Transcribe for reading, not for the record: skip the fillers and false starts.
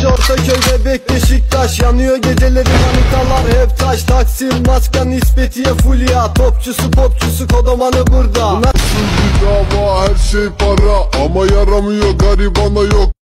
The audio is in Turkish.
Fenerbahçe, Ortaköy, Bebek, Beşiktaş. Yanıyor geceleri manitalar hep taş. Taksim, Maska, Nispetiye, Fulya. Topçusu popçusu Kodoman'ı burada. Bir dava her şey para ama yaramıyor garibana yok.